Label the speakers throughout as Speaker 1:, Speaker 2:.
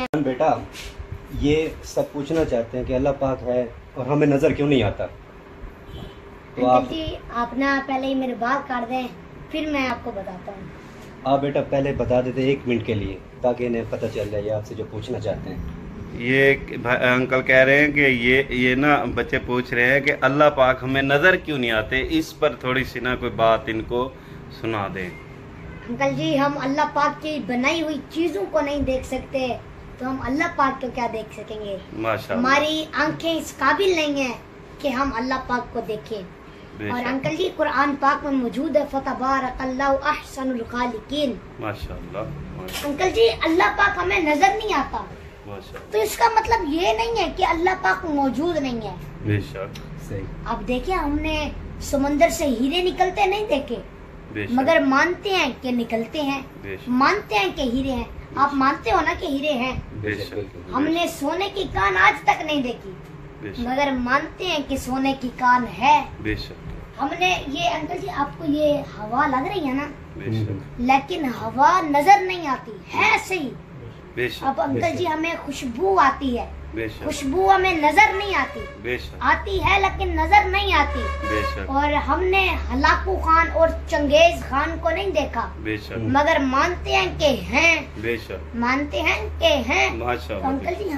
Speaker 1: بیٹا یہ سب پوچھنا چاہتے ہیں کہ اللہ پاک ہے اور ہمیں نظر کیوں نہیں آتا؟ تو
Speaker 2: آپ نا پہلے ہی میری بات کاٹ دیں پھر میں آپ کو بتاتا ہوں.
Speaker 1: آپ بیٹا پہلے بتا دیتے 1 منٹ کے لیے تاکہ انہیں پتہ چل جائے آپ سے جو پوچھنا چاہتے ہیں.
Speaker 3: یہ انکل کہہ رہے ہیں کہ یہ نا بچے پوچھ رہے ہیں کہ اللہ پاک ہمیں نظر کیوں نہیں آتے، اس پر تھوڑی سی نا کوئی بات ان کو سنا دیں.
Speaker 2: انکل جی ہم اللہ پاک کی بنائی ہوئی چیزوں کو نہیں دیکھ سکتے تو ہم اللہ پاک کو کیا دیکھ سکیں گے؟
Speaker 3: ماشاءاللہ
Speaker 2: ہماری آنکھیں اس قابل نہیں ہیں کہ ہم اللہ پاک کو دیکھیں. اور انکل جی قرآن پاک میں موجود ہے فتبارک اللہ احسن الخالقین.
Speaker 3: ماشاءاللہ
Speaker 2: انکل جی اللہ پاک ہمیں نظر نہیں آتا تو اس کا مطلب یہ نہیں ہے کہ اللہ پاک موجود نہیں ہے.
Speaker 3: بے شک
Speaker 1: صحیح.
Speaker 2: اب دیکھیں ہم نے سمندر سے ہیرے نکلتے نہیں دیکھے مگر مانتے ہیں کہ نکلتے ہیں، مانتے ہیں کہ ہیرے ہیں. آپ مانتے ہو نا کہ ہیرے ہیں؟ ہم نے سونے کی کان آج تک نہیں دیکھی مگر مانتے ہیں کہ سونے کی کان ہے. ہم نے یہ انکل جی آپ کو یہ ہوا لگ رہی ہے نا لیکن ہوا نظر نہیں آتی ہے صحیح. اب انکل جی ہمیں خوشبو آتی ہے، خوشبو ہمیں نظر نہیں آتی، آتی ہے لیکن نظر نہیں آتی. اور ہم نے ہلاکو خان اور چنگیز خان کو نہیں دیکھا مگر مانتے ہیں کہ ہیں، مانتے ہیں کہ ہیں. انکل جی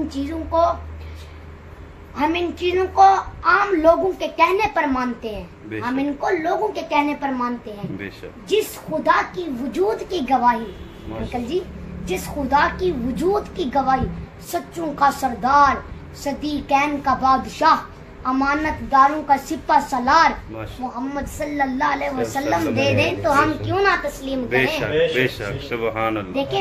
Speaker 2: ہم ان چیزوں کو عام لوگوں کے کہنے پر مانتے ہیں، ہم ان کو لوگوں کے کہنے پر مانتے ہیں. جس خدا کی وجود کی گواہی انکل جی، جس خدا کی وجود کی گواہی سچوں کا سردار، صدیقین کا بادشاہ، امانت داروں کا سپہ سالار محمد صلی اللہ علیہ وسلم دے دیں تو ہم کیوں نہ تسلیم کریں.
Speaker 3: بے شک سبحان اللہ.
Speaker 2: دیکھیں